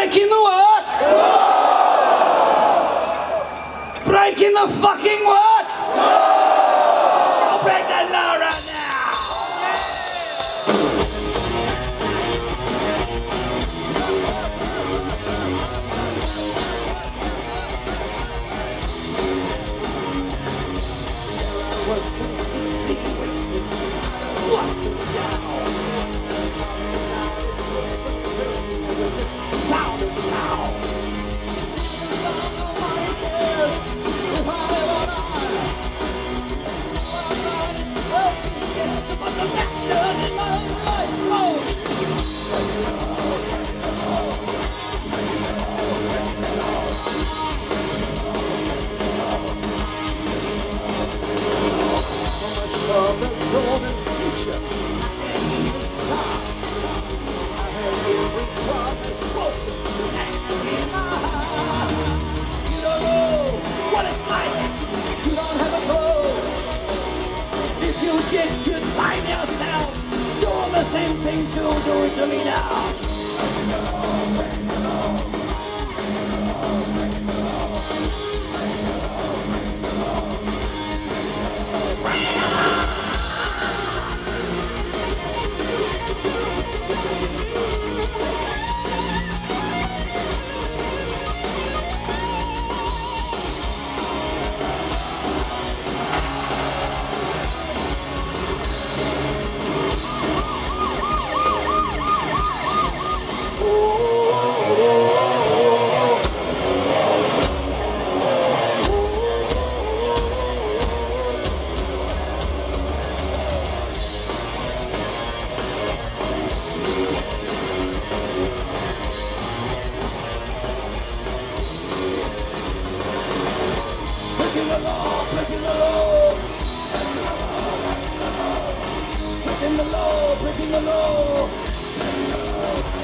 Breaking the what? Breaking the fucking what? I'll break that law right now. Of the golden future, I can't even stop. I heard every promise spoken is hanging in my heart. You don't know what it's like. You don't have a clue. If you did, you'd find yourself doing the same thing to do it to me now. Breaking the law, breaking the law. Breaking the law, breaking the law.